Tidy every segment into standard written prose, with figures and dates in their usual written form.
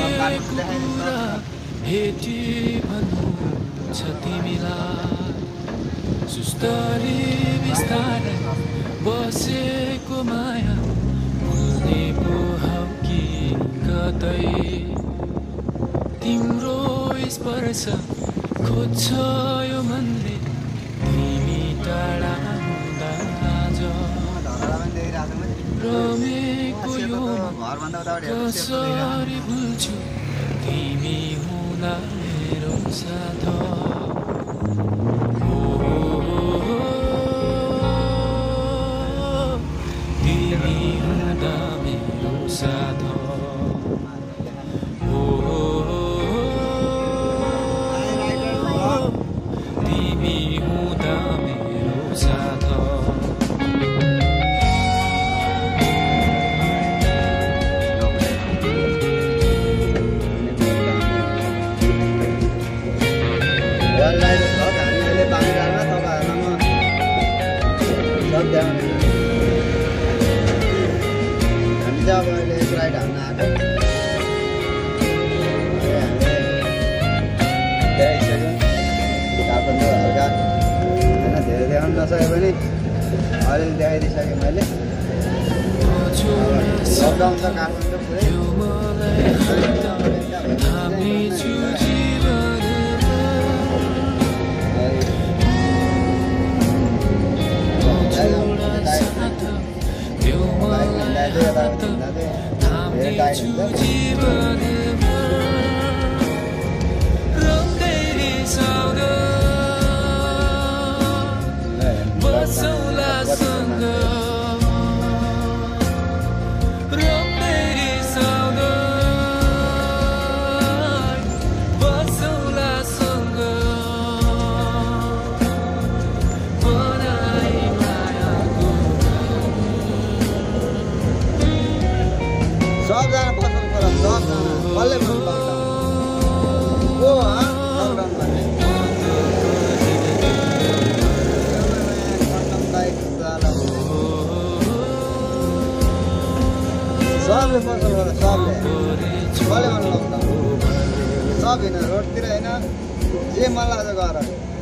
कुरा हेटी भन्नु छ तिमीलाई सुस्तरी बिस्तारै बसेको माया भुल्ने पो हौ कि कतै तिम्रो स्पर्श खोज्छ यो मनले तिमी टाढा हुँदा आज रमेको यो कसरी भुल्छु तिमी हुँदा मेरो साथ तिमी हुँदा मेरो साथ तिमी हुँदा मेरो साथ जब अहिले एक राइड हान्न आएको देखाइसक्यो काठमाडौँ हल्का होइन धेरै देखाउनु नसके पनि अलिअलि देखाइदिइसकेँ मैले लकडाउन छ काठमाडौँ पुरै सबजना पसन्द गरौँ सबजना कसले मन पर्छ को लकडाउन भन्ने सबले पसन्द गर सबले कसले मन लकडाउन सब होइन रोडतिर होइन जे मन लाग्छ गर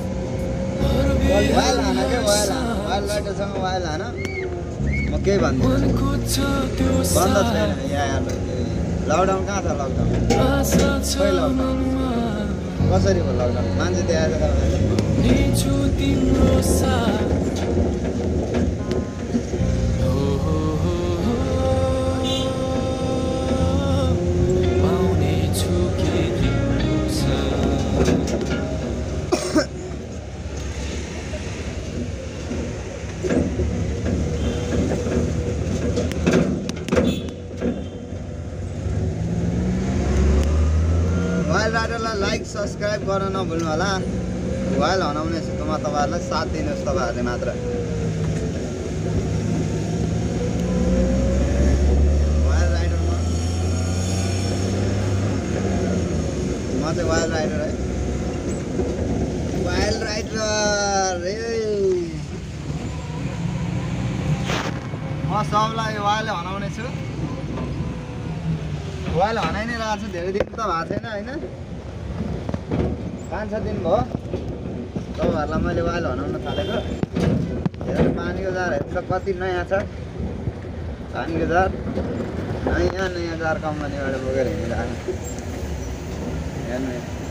वाइल हान के वाइल राइटरसँग वाइल हान म केही भन्दिनँ बन्द छैन यहाँ लकडाउन कहाँ छ लकडाउन खै लकडाउन कसरी भयो लकडाउन मान्छे देखाएर वाइल राइडरलाई लाइक सब्सक्राइब गर्न नभुल्नु होला वाइल हनाउने छु तपाईँहरूलाई साथ दिनुहोस् तपाईँहरूले मात्र वाइल राइडरमा म चाहिँ वाइल राइडर है वाइल राइडर म सबलाई वाइल हनाउने छु वाइल हनाइ नै रहेको छु धेरै दिन त भएको छैन होइन 5-6 दिन भयो तपाईँहरूलाई मैले वाइल हनाउन थालेको हेर्नु पानीको जार हेर्नु त कति नयाँ छ पानीको जार नयाँ जार कम्पनीबाट बोकेर हिँडिरहेको हेर्नु